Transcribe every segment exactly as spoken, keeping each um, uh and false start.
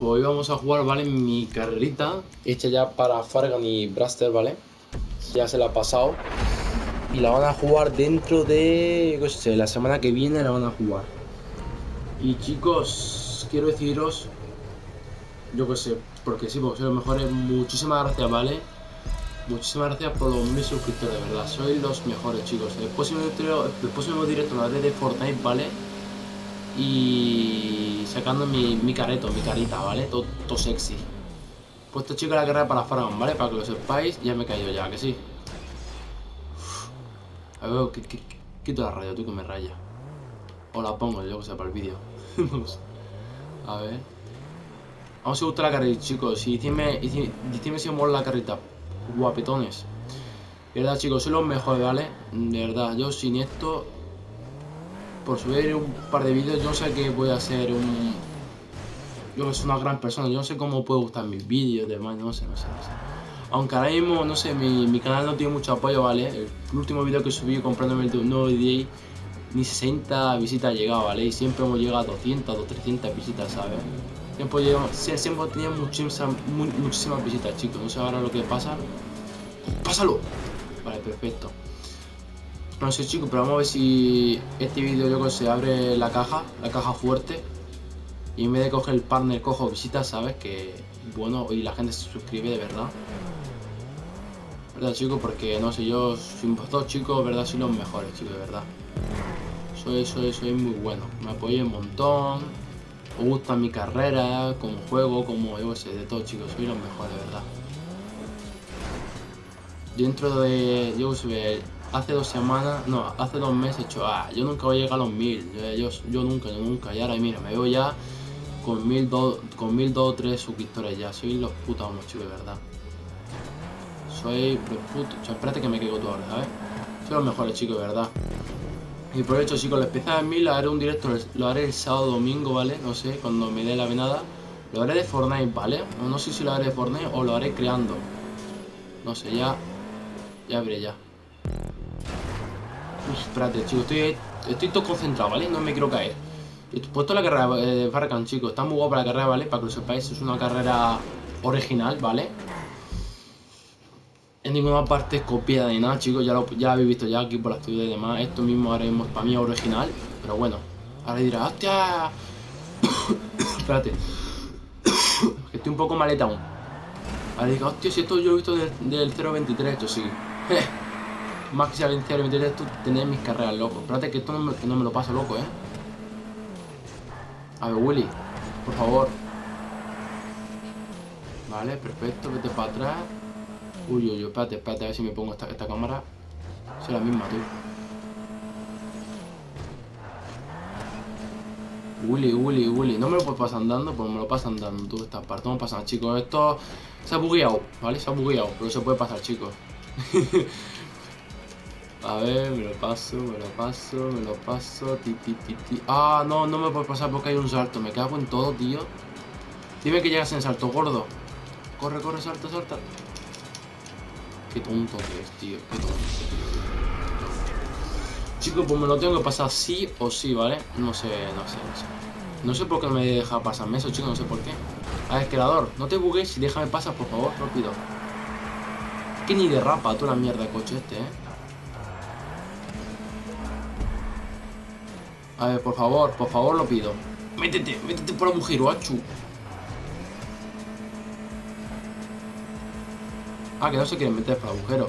Hoy vamos a jugar, ¿vale? Mi carrerita hecha ya para Fargan y Braster, ¿vale? Ya se la ha pasado. Y la van a jugar dentro de... qué sé, la semana que viene la van a jugar. Y chicos, quiero deciros... Yo qué sé, porque sí, porque sois los mejores. Muchísimas gracias, ¿vale? Muchísimas gracias por los mil suscriptores, de verdad. Sois los mejores, chicos. El próximo directo, el próximo directo lo haré de Fortnite, ¿vale? Y sacando mi, mi careto, mi carita, ¿vale? Todo, todo sexy. Puesto chico la carrera para Fargan, ¿vale? Para que lo sepáis, ya me he caído ya, que sí. Uf. A ver, que, que, que, quito la radio, tú que me raya. O la pongo, yo que sé, para el vídeo. A ver. Vamos a gustar la carrera, chicos. Y decidme, decidme si os mola la carrita. Guapetones. De verdad, chicos, soy los mejores, ¿vale? De verdad, yo sin esto... Por subir un par de vídeos, yo sé que voy a ser un... Yo que soy una gran persona, yo no sé cómo puedo gustar mis vídeos, demás, no sé, no sé, no sé. Aunque ahora mismo, no sé, mi, mi canal no tiene mucho apoyo, ¿vale? El, el último vídeo que subí comprándome el nuevo D J, ni sesenta visitas ha llegado, ¿vale? Y siempre hemos llegado a doscientas o trescientas visitas, ¿sabes? Siempre, llegamos, siempre tenía muchísimas, muy, muchísimas visitas, chicos. No sé ahora lo que pasa. ¡Pásalo! Vale, perfecto. No sé, chicos, pero vamos a ver si este vídeo, yo que sé, abre la caja, la caja fuerte. Y en vez de coger el partner, cojo visitas, ¿sabes? Que bueno, y la gente se suscribe de verdad. ¿Verdad, chicos? Porque no sé, yo, sin vosotros, chicos, ¿verdad? Soy los mejores, chicos, de verdad. Soy, soy, soy muy bueno. Me apoyo un montón. Os gusta mi carrera, como juego, como yo qué sé, de todo, chicos. Soy los mejores, de verdad. Dentro de, yo qué sé, hace dos semanas, no, hace dos meses he hecho, ah, yo nunca voy a llegar a los mil. Yo, yo, yo nunca, yo nunca. Y ahora, mira, me veo ya con mil dos, con mil dos o tres suscriptores ya. Soy los putos amos, chicos, de verdad. Soy los putos. O sea, espérate que me caigo tú ahora, ¿sabes? Soy los mejores, chicos, de verdad. Y por hecho, chicos, la especial de mil lo haré un directo, lo haré el sábado domingo, ¿vale? No sé, cuando me dé la venada. Lo haré de Fortnite, ¿vale? No, no sé si lo haré de Fortnite o lo haré creando. No sé, ya. Ya veré ya. Uf, espérate, chicos, estoy, estoy todo concentrado, ¿vale? No me quiero caer. He puesto la carrera de Fargan, chicos. Está muy guapa la carrera, ¿vale? Para que lo sepáis, es una carrera original, ¿vale? En ninguna parte es copiada ni nada, chicos. Ya lo ya habéis visto ya aquí por la actividad y demás. Esto mismo ahora mismo para mí es original. Pero bueno. Ahora dirás, ¡hostia! Espérate. Que estoy un poco maleta aún. Ahora digo, hostia, si esto yo lo he visto del, del cero veintitrés, esto sí. Más que sea el cero veintitrés, esto tenéis mis carreras, loco. Espérate que esto no me, que no me lo paso, loco, eh. A ver, Willy, por favor. Vale, perfecto, vete para atrás. Uy, uy, uy, espérate, espérate, a ver si me pongo esta, esta cámara. Soy la misma, tú. Willy, Willy, Willy. No me lo puedes pasar andando, pues me lo pasan andando tú esta parte. No pasa, chicos. Esto se ha bugueado, ¿vale? Se ha bugueado, pero se puede pasar, chicos. A ver, me lo paso, me lo paso, me lo paso. Ti, ti, ti, ti. Ah, no, no me puedes pasar porque hay un salto. Me cago en todo, tío. Dime que llegas en salto, gordo. Corre, corre, salta, salta. Qué tonto que es, tío. Qué tonto. Chicos, pues me lo tengo que pasar sí o sí, ¿vale? No sé, no sé, no sé. No sé por qué no me deja pasarme eso, chicos, no sé por qué. A ver, creador, no te bugues y déjame pasar, por favor, rápido. Que ni derrapa toda la mierda de coche este, ¿eh? A ver, por favor, por favor, lo pido. Métete, métete por el agujero, achu. Ah, que no se quieren meter por el agujero.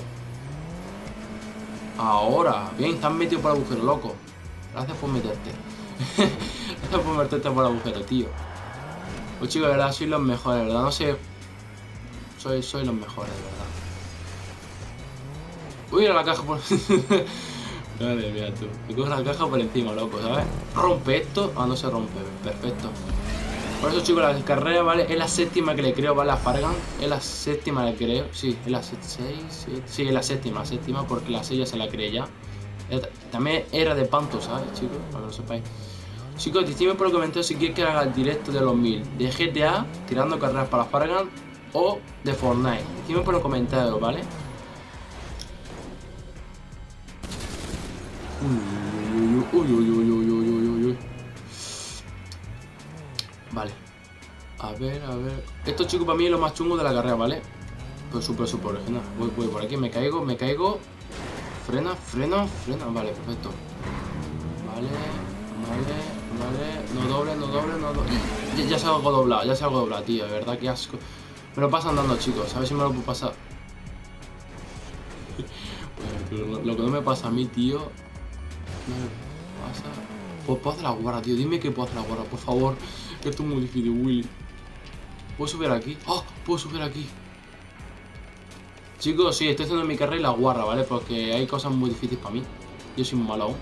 Ahora, bien, estás metido por el agujero, loco. Gracias por meterte. Gracias por meterte por el agujero, tío. Pues chicos, de verdad, sois los mejores, de verdad. No sé. Soy, soy los mejores, de verdad. Uy, a la caja por... Madre mía, tú. Me coge la caja por encima, loco, ¿sabes? Rompe esto. Ah, no se rompe. Perfecto. Por eso, chicos, la carrera, ¿vale? Es la séptima que le creo, ¿vale? A Fargan. Es la séptima que creo. Sí, es la séptima. Sí, es la séptima, la séptima, porque la seis ya se la cree ya. También era de Panto, ¿sabes, chicos? Para que lo sepáis. Chicos, decidme por los comentarios si quieres que haga el directo de los mil de G T A, tirando carreras para Fargan, o de Fortnite. Decidme por los comentarios, ¿vale? Uy, uy, uy, uy, uy, uy, uy, uy, uy. Vale. A ver, a ver. Esto, chicos, para mí es lo más chungo de la carrera, ¿vale? Pues súper, súper original. Voy, voy por aquí, me caigo, me caigo. Frena, frena, frena. Vale, perfecto. Vale, vale, vale. No doble, no doble, no doble. Ya, ya salgo doblado, ya salgo doblado, tío. De verdad, qué asco. Me lo paso andando, chicos. A ver si me lo puedo pasar. Pero lo, lo que no me pasa a mí, tío. No me pasa. Pues puedo hacer la guarda, tío. Dime que puedo hacer la guarda, por favor. Que esto es muy difícil, Willy. ¿Puedo subir aquí? ¡Oh! Puedo subir aquí. Chicos, sí, estoy haciendo mi carrera y la guarra, ¿vale? Porque hay cosas muy difíciles para mí. Yo soy muy malo aún.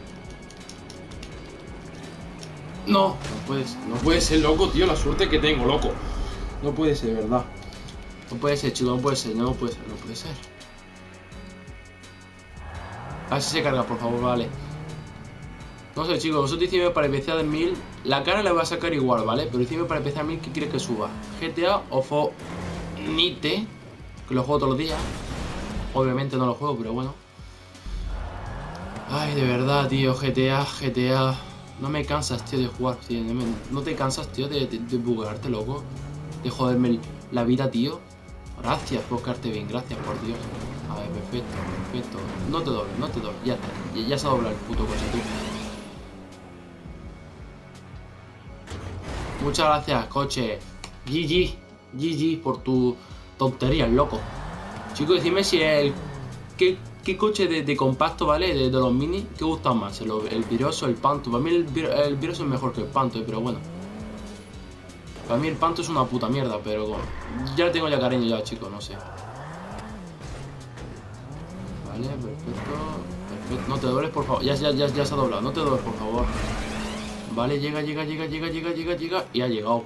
No, no puedes, no puede ser, loco, tío. La suerte que tengo, loco. No puede ser, ¿verdad? No puede ser, chicos, no puede ser, no puede ser, no puede ser. A ver si se carga, por favor, vale. No sé, chicos, vosotros decidme para empezar de mil. La cara la voy a sacar igual, ¿vale? Pero decidme para empezar mil, ¿qué quieres que suba? G T A o Fortnite, que lo juego todos los días. Obviamente no lo juego, pero bueno. Ay, de verdad, tío, G T A, G T A. No me cansas, tío, de jugar, tío. No, me... no te cansas, tío, de, de, de buguearte, loco. De joderme la vida, tío. Gracias por quedarte bien, gracias, por Dios. A ver, perfecto, perfecto. No te dobles, no te dobles. Ya está, ya, ya se ha doblado el puto coche, tú. Muchas gracias, coche. G G, G G por tu tontería, loco. Chicos, decime si el... ¿Qué, qué coche de, de compacto, ¿vale? De, de los mini, ¿qué gusta más? ¿El, el Viroso o el Panto? Para mí el, el Viroso es mejor que el Panto, ¿eh? Pero bueno. Para mí el Panto es una puta mierda, pero bueno, ya le tengo ya cariño ya, chicos, no sé. Vale, perfecto, perfecto. No te dobles, por favor. Ya, ya, ya, ya se ha doblado, no te dobles, por favor. Vale, llega, llega, llega, llega, llega, llega, llega. Y ha llegado.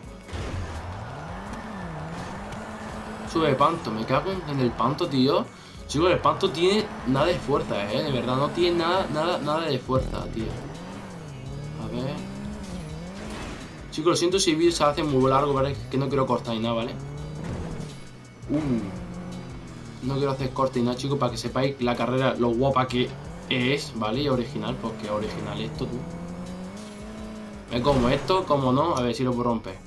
Sube el Panto, me cago en el Panto, tío. Chicos, el Panto tiene nada de fuerza, eh. De verdad, no tiene nada, nada, nada de fuerza, tío. A ver. Chicos, lo siento si el vídeo se hace muy largo, ¿vale? Que no quiero cortar ni nada, ¿vale? Uh. No quiero hacer corte ni nada, chicos, para que sepáis la carrera, lo guapa que es, ¿vale? Y original, porque original esto, tú. Me como esto, como no, a ver si lo puedo romper.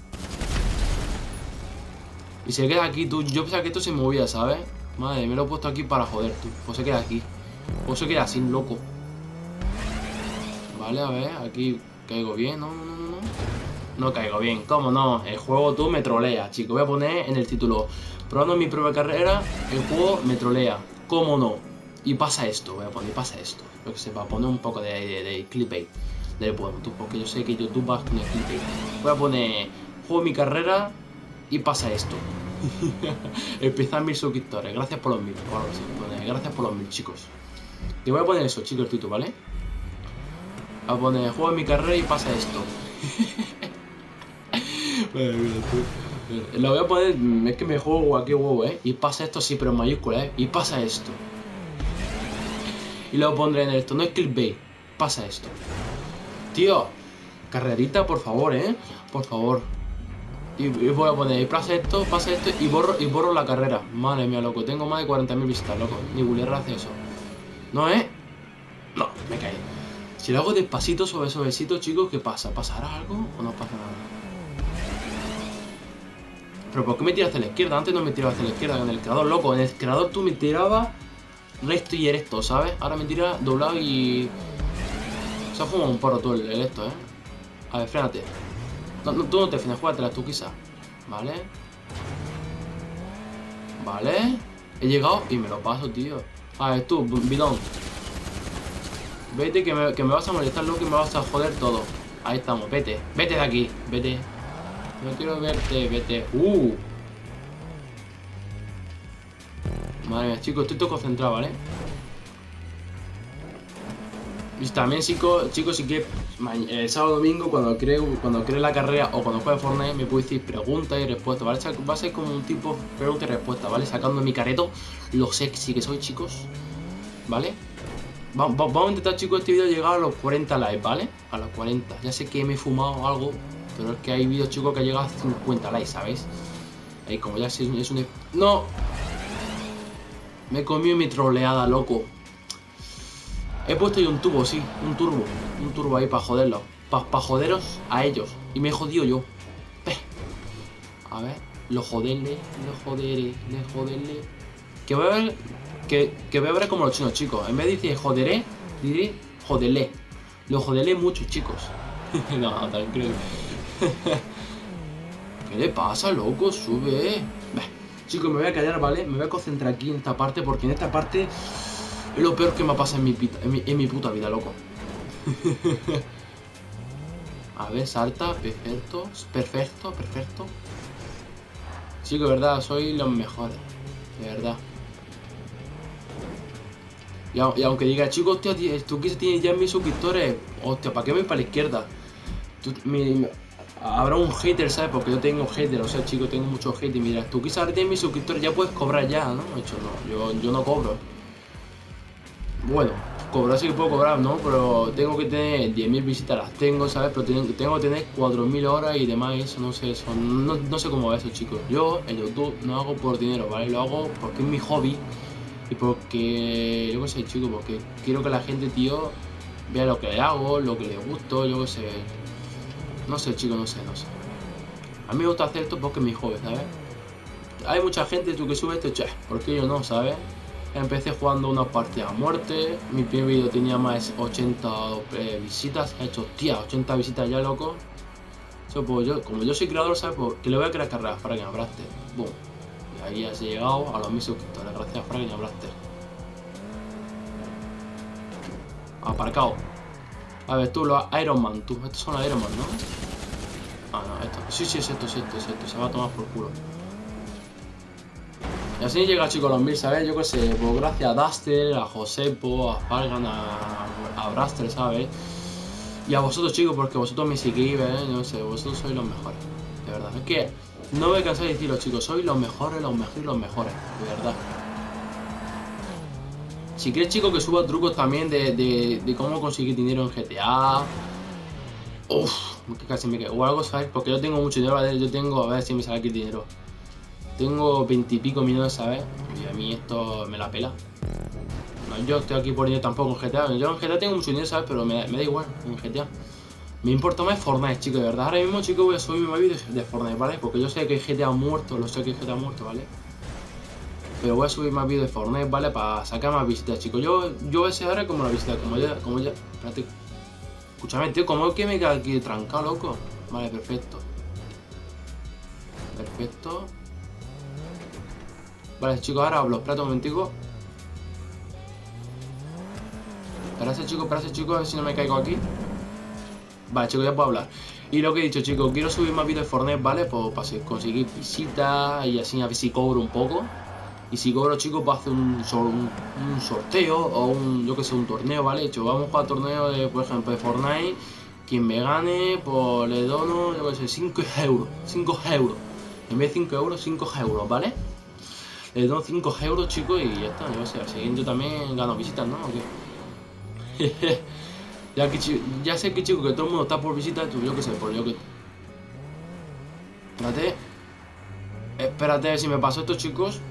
Y se queda aquí, tú. Yo pensaba que esto se movía, ¿sabes? Madre, me lo he puesto aquí para joder, tú. Pues se queda aquí. Pues se queda así, loco. Vale, a ver, aquí caigo bien. No, no, no, no. No caigo bien, ¿cómo no? El juego tú me trolea, chicos. Voy a poner en el título: probando mi propia carrera, el juego me trolea. ¿Cómo no? Y pasa esto, voy a poner, pasa esto. Lo que se va a poner un poco de, de, de clickbait del pueblo, tú, porque yo sé que YouTube va a poner clickbait. Voy a poner: juego mi carrera y pasa esto. Empiezan mil suscriptores, gracias por los mil. O algo así, pone, gracias por los mil, chicos. Y voy a poner eso, chicos, el título, ¿vale? Voy a poner: juego mi carrera y pasa esto. Vale, mira, tú. Lo voy a poner, es que me juego aquí huevo, ¿eh? Y pasa esto, sí, pero en mayúscula, ¿eh? Y pasa esto. Y lo pondré en esto, no es clickbait, pasa esto. Tío, carrerita, por favor, ¿eh? Por favor. Y, y voy a poner, y pasa esto, pasa esto, y borro, y borro la carrera. Madre mía, loco, tengo más de cuarenta mil visitas, loco. Ni Gulierra hace eso. ¿No, eh? No, me caí. Si lo hago despacito, suave, suavecito, chicos, ¿qué pasa? ¿Pasará algo o no pasa nada? Pero ¿por qué me tiras hacia la izquierda? Antes no me tiraba hacia la izquierda en el creador, loco. En el creador tú me tirabas recto y erecto, ¿sabes? Ahora me tira doblado y... Se ha fumado un porro todo el, el esto, ¿eh? A ver, frénate. No, no, tú no te frenas, júgatela tú quizás. Vale. Vale. He llegado y me lo paso, tío. A ver, tú, bidón. Vete que me, que me vas a molestar, loco, y me vas a joder todo. Ahí estamos, vete. Vete de aquí, vete. No quiero verte, vete. Uh. Madre mía, chicos, estoy todo concentrado, ¿vale? Y también, chicos, chicos, si que el sábado domingo, cuando cree, cuando cree la carrera o cuando juegue Fortnite, me puede decir preguntas y respuestas, ¿vale? Va a ser como un tipo pregunta y respuesta, ¿vale? Sacando mi careto, lo sexy que soy, chicos, ¿vale? Va, va, vamos a intentar, chicos, este vídeo llegar a los cuarenta likes, ¿vale? A los cuarenta. Ya sé que me he fumado algo, pero es que hay vídeos, chicos, que ha llegado a cincuenta likes, ¿sabéis? Ahí como ya es un... Es un... ¡No! Me he comido mi troleada, loco. He puesto yo un tubo, sí, un turbo. Un turbo ahí para joderlos. Para pa joderos a ellos. Y me he jodido yo. Eh. A ver, lo joderle, lo joderé, le joderle. Que voy a ver, que, que voy a ver como los chinos, chicos. En vez de decir joderé, diré joderle. Lo joderé mucho, chicos. No, también creo que... ¿Qué le pasa, loco? Sube. Bah, chicos, me voy a callar, ¿vale? Me voy a concentrar aquí en esta parte, porque en esta parte es lo peor que me ha pasado en mi, pita, en mi, en mi puta vida, loco. A ver, salta, perfecto, perfecto, perfecto. Chicos, de verdad, soy los mejores, de verdad. Y, y aunque diga, chicos, hostia, tú que tienes ya mil suscriptores, hostia, ¿para qué voy para la izquierda? Tú, mi, habrá un hater, ¿sabes? Porque yo tengo hater, o sea, chicos, tengo muchos haters. Y mira, tú quizás ahora tienes mis suscriptores, ya puedes cobrar ya, ¿no? De hecho, no, yo, yo no cobro. Bueno, cobrar sí que puedo cobrar, ¿no? Pero tengo que tener diez mil visitas, las tengo, ¿sabes? Pero tengo, tengo que tener cuatro mil horas y demás, eso, no sé, eso, no, no sé cómo va eso, chicos. Yo en YouTube no hago por dinero, ¿vale? Lo hago porque es mi hobby y porque, yo qué sé, chicos, porque quiero que la gente, tío, vea lo que le hago, lo que le gusto, yo qué sé. No sé, chicos, no sé, no sé. A mí me gusta hacer esto porque es mi hobby, ¿sabes? Hay mucha gente, tú, que sube esto, che, ¿por qué yo no, ¿sabes? Empecé jugando una partida a muerte. Mi primer vídeo tenía más de ochenta eh, visitas. He hecho, tía, ochenta visitas ya, loco. Eso, pues yo, como yo soy creador, ¿sabes? Pues que le voy a crear carreras para que me abraste. Boom. Y ahí ya se he llegado a los mil suscriptores. Gracias para que me abraste. Aparcado. A ver, tú, los Iron Man, tú. Estos son los Iron Man, ¿no? Ah, no, esto. Sí, sí, es esto, es esto, es esto. Se va a tomar por culo. Y así llega, chicos, los mil, ¿sabes? Yo qué sé, pues gracias a Duster, a Josepo, a Falgan, a, a Braster, ¿sabes? Y a vosotros, chicos, porque vosotros me seguís, ¿eh? No sé, vosotros sois los mejores, de verdad. Es que no me cansé de decirlo, chicos, sois los mejores, los mejores, los mejores, de verdad. Si quieres, chicos, que suba trucos también de, de, de cómo conseguir dinero en G T A. Uff, que casi me quedo. O algo, ¿sabes? Porque yo tengo mucho dinero, ¿vale? Yo tengo, a ver si me sale aquí el dinero. Tengo veintipico millones, ¿sabes? Y a mí esto me la pela. No, yo estoy aquí por dinero tampoco en G T A. Yo en G T A tengo mucho dinero, ¿sabes? Pero me, me da igual en G T A. Me importa más Fortnite, chicos, de verdad. Ahora mismo, chicos, voy a subir mi vídeo de Fortnite, ¿vale? Porque yo sé que G T A ha muerto, lo sé que G T A ha muerto, ¿vale? Pero voy a subir más vídeos de Fortnite, ¿vale? Para sacar más visitas, chicos. Yo, yo ese ahora como la visita, como ya, como ya. Espérate. Escúchame, tío, ¿cómo es que me queda aquí trancado, loco? Vale, perfecto. Perfecto. Vale, chicos, ahora hablo. Espérate un momentico. Espérate, chicos, espérate, chicos, a ver si no me caigo aquí. Vale, chicos, ya puedo hablar. Y lo que he dicho, chicos, quiero subir más vídeos de Fortnite, ¿vale? Pues para conseguir visitas y así a ver si cobro un poco. Y si cobro, chicos, para hacer un, un, un sorteo o un, yo que sé, un torneo, ¿vale? Hecho, vamos a jugar torneo de, por ejemplo, de Fortnite. Quien me gane, pues le dono, yo que sé, cinco euros. cinco euros. En vez de cinco euros, cinco euros, ¿vale? Le dono cinco euros, chicos, y ya está. Yo sé, al siguiente también gano visitas, ¿no? ¿O qué? ya, que, ya sé que, chicos, que todo el mundo está por visitas, yo que sé, por yo que... Espérate. Espérate a ver si me pasó esto, chicos.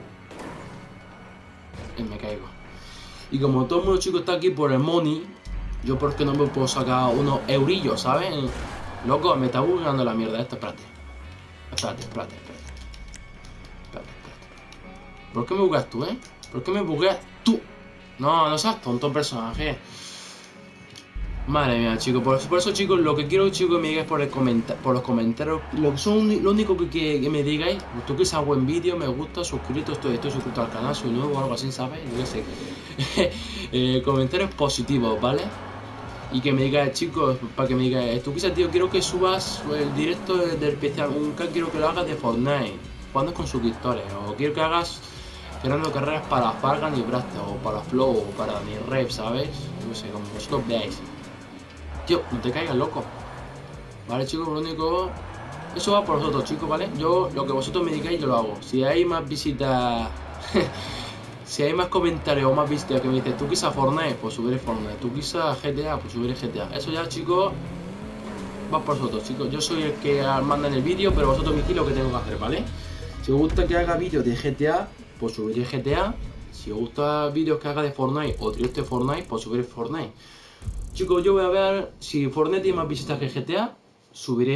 Y me caigo. Y como todo el mundo, chicos, está aquí por el money, yo porque no me puedo sacar unos eurillos, ¿sabes? Loco, me está bugueando la mierda esta, espérate. Espérate, espérate, espérate. Espérate, espérate. ¿Por qué me bugueas tú, eh? ¿Por qué me bugueas tú? No, no seas tonto, personaje. Madre mía, chicos, por, por eso, chicos, lo que quiero, chicos, que me digáis por, el por los comentarios, lo, son, lo único que, que, que me digáis, tú que sea buen vídeo, me gusta, suscrito, estoy, estoy suscrito al canal, soy nuevo o algo así, ¿sabes? Yo qué sé. eh, comentarios positivos, ¿vale? Y que me digáis, chicos, para que me digáis, tú quizás, tío, quiero que subas el directo del especial, un quiero que lo hagas de Fortnite, jugando con suscriptores, o quiero que hagas creando carreras para Falgan y Braster, o para Flow, o para mi rep, ¿sabes? Yo qué sé, como vosotros veáis. Tío, no te caigas, loco. Vale, chicos, lo único... Eso va por vosotros, chicos, ¿vale? Yo, lo que vosotros me digáis, yo lo hago. Si hay más visitas... si hay más comentarios o más visitas que me dicen, tú quizás Fortnite, pues subiré Fortnite. Tú quizás G T A, pues subiré G T A. Eso ya, chicos, va por vosotros, chicos. Yo soy el que manda en el vídeo, pero vosotros me decís lo que tengo que hacer, ¿vale? Si os gusta que haga vídeos de G T A, pues subiré G T A. Si os gusta vídeos que haga de Fortnite o directo de Fortnite, pues subiré Fortnite. Chicos, yo voy a ver si Fortnite tiene más visitas que G T A, subiré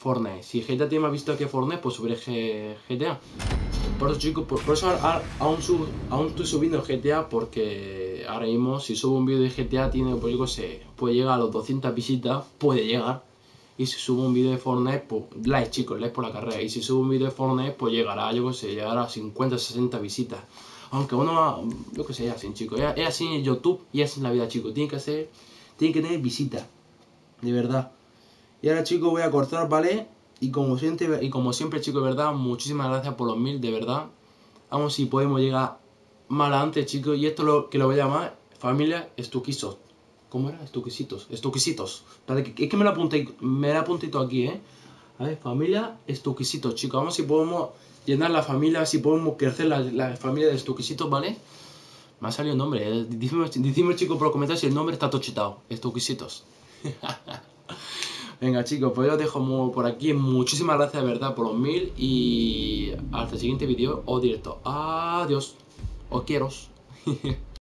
Fortnite. Si G T A tiene más visto que Fortnite, pues subiré G T A. Por eso, chicos, por, por eso ahora, aún, sub, aún estoy subiendo G T A, porque ahora mismo, si subo un vídeo de G T A, tiene, pues yo sé, puede llegar a los doscientas visitas, puede llegar. Y si subo un vídeo de Fortnite, pues like, chicos, like por la carrera. Y si subo un vídeo de Fortnite, pues llegará, yo qué sé, llegará a cincuenta, sesenta visitas. Aunque uno, yo qué sé, es así, chicos. Es así en YouTube y es en la vida, chicos. Tiene que ser, tiene que tener visitas, de verdad. Y ahora, chicos, voy a cortar, ¿vale? Y como siempre, y como siempre, chicos, de verdad, muchísimas gracias por los mil, de verdad. Vamos si podemos llegar más adelante, chicos. Y esto lo que lo voy a llamar familia Estuquisos. ¿Cómo era? Estuquisitos. Estuquisitos. Para que, es que me lo apunté, me lo apunté todo aquí, ¿eh? A ver, familia Estuquisitos, chicos. Vamos si podemos llenar la familia, si podemos crecer la, la familia de Estuquisitos, ¿vale? Me ha salido el nombre. ¿eh? Dicime, dicime, chicos, por los comentarios si el nombre está tochetado. Estuquisitos. Venga, chicos, pues yo os dejo por aquí. Muchísimas gracias, de verdad, por los mil. Y hasta el siguiente vídeo o directo. Adiós. Os quiero.